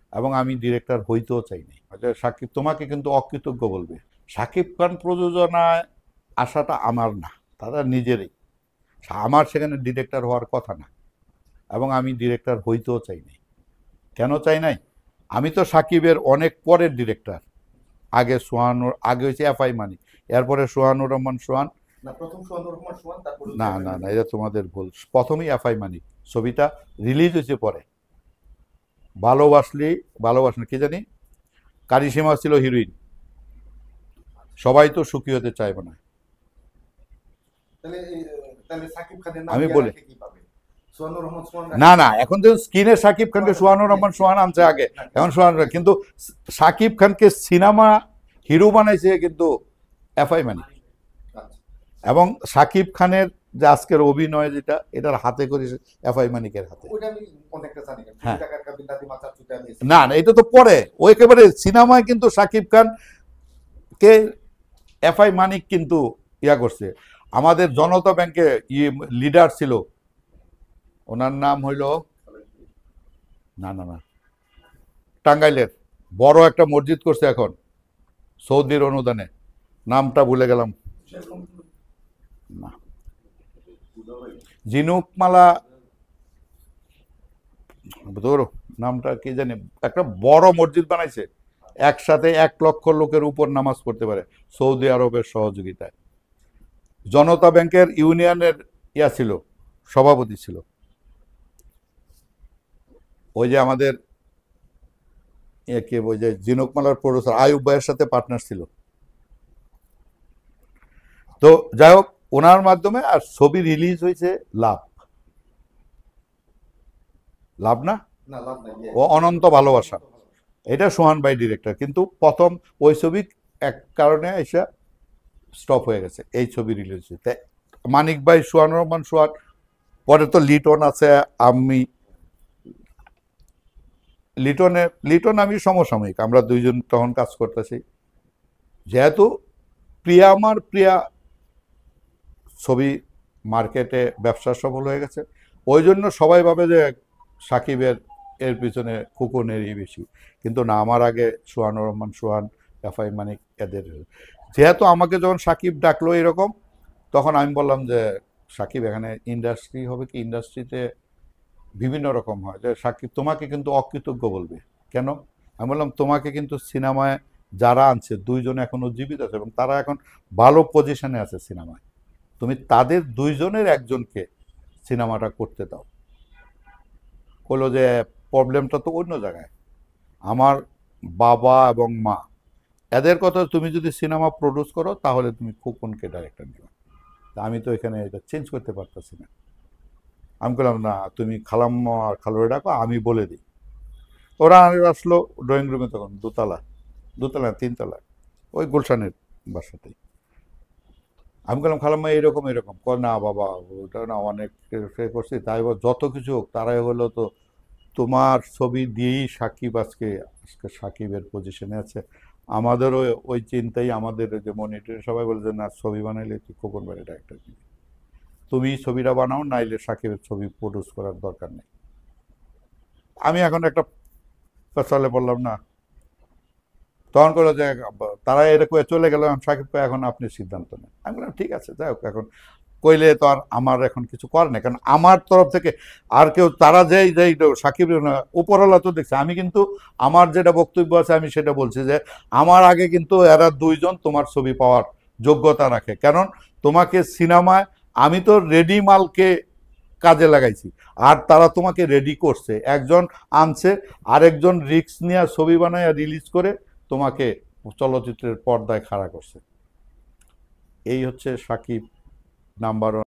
এবং আমি ডিরেক্টর হইতেও চাই নাই। সাকিব তোমাকে কিন্তু অকৃতজ্ঞ বলবে। সাকিব খান প্রযোজনায় আসাটা আমার না, তারা নিজেরই। আমার সেখানে ডিরেক্টর হওয়ার কথা না, এবং আমি ডিরেক্টর হইতেও চাই নাই। কেন চাই নাই? আমি তো সাকিবের অনেক পরের ডিরেক্টর। আগে সোহানুর, আগে হয়েছে এফআই মানি, এরপরে সোহানুর রহমান সোহান। না না না, এটা তোমাদের ভুল। প্রথমেই এফআই মানি, ছবিটা রিলিজ হয়েছে পরে। ভালোবাসলি, ভালোবাসলি কি জানি, কারিশমা ছিল হিরোইন। সবাই তো সুখী হতে চাইবে না। আমি বলি না না, এখন তো স্ক্রিনে সাকিব খানকে সোহানুর রহমান সোহান আনছে আগে, এখন সোহান, কিন্তু সাকিব খানকে সিনেমা হিরো বানাইছে কিন্তু এফআই মানি। এবং সাকিব খানের যে আজকের অভিনয় যেটা, এটার হাতে করেছে এফআই মানিকের হাতে। হ্যাঁ, না না, এটা তো পরে, ও একেবারে সিনেমায় কিন্তু সাকিব খান কে এফআই মানিক কিন্তু ইয়া করছে। আমাদের জনতা ব্যাংকে লিডার ছিল, ওনার নাম হইল, না না না, টাঙ্গাইলের বড় একটা মসজিদ করছে এখন সৌদির অনুদানে, নামটা ভুলে গেলাম। না, ঝিনুকমালা, ধরো নামটা কি জানি, একটা বড় মসজিদ বানাইছে, একসাথে 1 লক্ষ লোকের উপর নামাজ পড়তে পারে, সৌদি আরবের সহযোগিতায়। জনতা ব্যাংকের ইউনিয়নের ইয়া ছিল, সভাপতি ছিল, ওই যে আমাদের ওই যে ঝিনুকমালার প্রডিউসার আয়ুব ভাইয়ের সাথে পার্টনার ছিল। তো যাই হোক, ওনার মাধ্যমে আর ছবি রিলিজ হয়েছে লাভ, লাভ না, ও অনন্ত ভালোবাসা, এটা সোহান ভাই ডিরেক্টর। কিন্তু প্রথম ওই ছবি এক কারণে এসে স্টপ হয়ে গেছে, এই ছবি রিলিজ হয়েছে। মানিক ভাই, সোহানুর রহমান সোহান, পরে তো লিটন আছে, আমি লিটন আমি সমসাময়িক, আমরা দুইজন তখন কাজ করতেছি। যেহেতু প্রিয়া আমার প্রিয়া ছবি মার্কেটে ব্যবসা সফল হয়ে গেছে, ওই জন্য সবাই ভাবে যে সাকিবের এর পিছনে খুকুনেরই বেশি। কিন্তু না, আমার আগে সোহানুর রহমান সোহান, এফআই মানিক, এদের। যেহেতু আমাকে যখন সাকিব ডাকলো এরকম, তখন আমি বললাম যে সাকিব, এখানে ইন্ডাস্ট্রি হবে কি, ইন্ডাস্ট্রিতে বিভিন্ন রকম হয়, যে সাকিব তোমাকে কিন্তু অকৃতজ্ঞ বলবে। কেন? আমি বললাম তোমাকে কিন্তু সিনেমায় যারা আনছে, দুইজন এখনো জীবিত আছে এবং তারা এখন ভালো পজিশনে আছে সিনেমায়, তুমি তাদের দুইজনের একজনকে সিনেমাটা করতে দাও। বললো যে প্রবলেমটা তো অন্য জায়গায়, আমার বাবা এবং মা, এদের কথা তুমি যদি সিনেমা প্রডিউস করো তাহলে তুমি খোকনকে ডাইরেক্টর দিবে, আমি তো এখানে এটা চেঞ্জ করতে পারতেছি না। আমি বললাম না, তুমি খালাম্মা আর খালুরে ডাকো, আমি বলে দিই। ওরা আসলো ড্রয়িং রুমে, তখন দোতলা, দোতলা 3 তলা, ওই গুলশানের বাসাতেই। আমি বললাম খালাম্মা এরকম এরকম, না বাবা ওটা না অনেক করছি, তাই যত কিছু হোক, তারাই হলো তো তোমার ছবি দিয়েই সাকিব আজকে আজকে সাকিবের পজিশনে আছে। আমাদেরও ওই চিন্তাই, আমাদের যে মনিটর সবাই বলে যে না, ছবি বানাইলে তুই খোকন বাড়ি ডাইরেক্টর দিবি, তুমি ছবিটা বানাও, নাইলে সাকিবের ছবি প্রডিউস করার দরকার নেই। আমি এখন একটা পেছালে বললাম না, তখন করলো যে তারা এরকম চলে গেল, সাকিব এখন আপনি সিদ্ধান্ত নেন। আমি বললাম ঠিক আছে, যাই হোক, এখন কইলে তো আর আমার এখন কিছু করে না, কারণ আমার তরফ থেকে আর কেউ, তারা যেই যেই সাকিব উপরওয়ালা তো দেখছে। আমি কিন্তু আমার যেটা বক্তব্য আছে আমি সেটা বলছি, যে আমার আগে কিন্তু এরা দুইজন তোমার ছবি পাওয়ার যোগ্যতা রাখে, কারণ তোমাকে সিনেমায় আমি তো রেডি মালকে কাজে লাগাইছি, আর তারা তোমাকে রেডি করছে, একজন আনছে, আরেকজন রিস্ক নিয়ে ছবি বানায় রিলিজ করে তোমাকে চলচ্চিত্রের পর্দায় খাড়া করছে। এই হচ্ছে সাকিব নাম্বার 1।